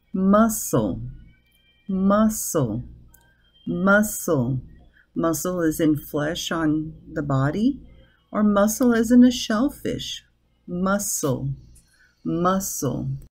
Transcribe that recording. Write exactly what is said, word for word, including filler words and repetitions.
muscle, muscle, muscle. Muscle is in flesh on the body, or muscle is in a shellfish. Muscle, muscle.